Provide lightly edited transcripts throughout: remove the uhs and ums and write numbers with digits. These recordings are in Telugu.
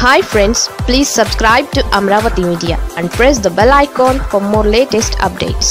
Hi friends, please subscribe to Amaravathi Media and press the bell icon for more latest updates.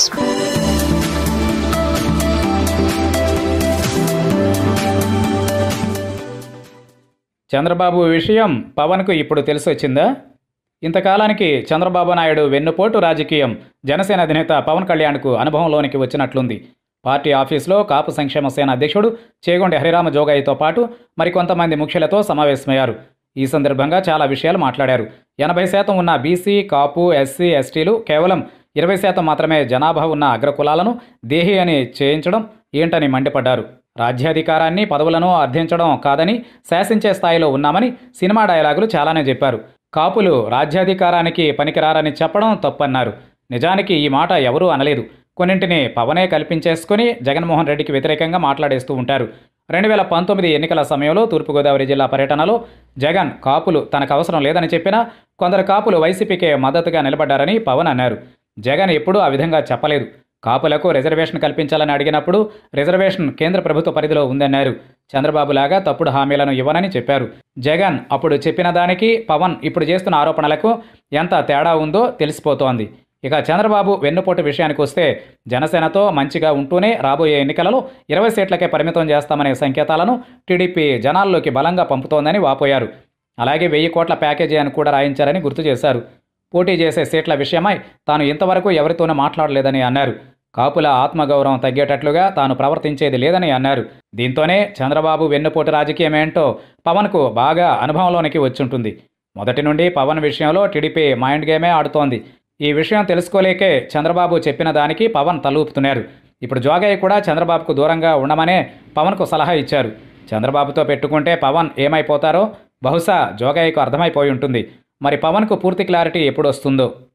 Chandrababu విషయం పవన్కు ఇప్పుడు తెలిసొచ్చిందా? ఇంతకాలానికి చంద్రబాబు నాయుడు వెన్నుపోటు రాజకీయం జనసేన అధినేత పవన్ కళ్యాణ్కు అనుభవంలోనికి వచ్చినట్లుంది. పార్టీ ఆఫీసులో కాపు సంక్షేమ సేన అధ్యక్షుడు చేగొండి హరిరామ జోగయ్యతో పాటు మరికొంతమంది ముఖ్యులతో సమావేశమయ్యారు. ఈ సందర్భంగా చాలా విషయాలు మాట్లాడారు. 80% ఉన్న బీసీ, కాపు, ఎస్సీ, ఎస్టీలు కేవలం 20% మాత్రమే జనాభా ఉన్న అగ్రకులాలను దేహి అని చేయించడం ఏంటని మండిపడ్డారు. రాజ్యాధికారాన్ని, పదవులను అర్థించడం కాదని శాసించే స్థాయిలో ఉన్నామని సినిమా డైలాగులు చాలానే చెప్పారు. కాపులు రాజ్యాధికారానికి పనికిరారని చెప్పడం తప్పన్నారు. నిజానికి ఈ మాట ఎవరూ అనలేదు. కొన్నింటిని పవనే కల్పించేసుకుని జగన్మోహన్ రెడ్డికి వ్యతిరేకంగా మాట్లాడేస్తూ ఉంటారు. 2019 ఎన్నికల సమయంలో తూర్పుగోదావరి జిల్లా పర్యటనలో జగన్ కాపులు తనకు అవసరం లేదని చెప్పినా కొందరు కాపులు వైసీపీకే మద్దతుగా నిలబడ్డారని పవన్ అన్నారు. జగన్ ఎప్పుడూ ఆ విధంగా చెప్పలేదు. కాపులకు రిజర్వేషన్ కల్పించాలని అడిగినప్పుడు రిజర్వేషన్ కేంద్ర ప్రభుత్వ పరిధిలో ఉందన్నారు. చంద్రబాబు లాగా తప్పుడు హామీలను ఇవ్వనని చెప్పారు. జగన్ అప్పుడు చెప్పిన దానికి పవన్ ఇప్పుడు చేస్తున్న ఆరోపణలకు ఎంత తేడా ఉందో తెలిసిపోతోంది. ఇక చంద్రబాబు వెన్నుపోటు విషయానికి వస్తే జనసేనతో మంచిగా ఉంటూనే రాబోయే ఎన్నికలలో 20 సీట్లకే పరిమితం చేస్తామనే సంకేతాలను టీడీపీ జనాల్లోకి బలంగా పంపుతోందని వాపోయారు. అలాగే 1000 కోట్ల ప్యాకేజీ అని కూడా రాయించారని గుర్తు చేశారు. పోటీ చేసే సీట్ల విషయమై తాను ఇంతవరకు ఎవరితోనూ మాట్లాడలేదని అన్నారు. కాపుల ఆత్మగౌరవం తగ్గేటట్లుగా తాను ప్రవర్తించేది లేదని అన్నారు. దీంతోనే చంద్రబాబు వెన్నుపోటు రాజకీయం ఏంటో పవన్కు బాగా అనుభవంలోనికి వచ్చుంటుంది. మొదటి నుండి పవన్ విషయంలో టీడీపీ మైండ్ గేమే ఆడుతోంది. ఈ విషయం తెలుసుకోలేకే చంద్రబాబు చెప్పిన దానికి పవన్ తలూపుతున్నారు. ఇప్పుడు జోగయ్య కూడా చంద్రబాబుకు దూరంగా ఉండమనే పవన్కు సలహా ఇచ్చారు. చంద్రబాబుతో పెట్టుకుంటే పవన్ ఏమైపోతారో బహుశా జోగయ్యకు అర్థమైపోయి ఉంటుంది. మరి పవన్కు పూర్తి క్లారిటీ ఎప్పుడు వస్తుందో?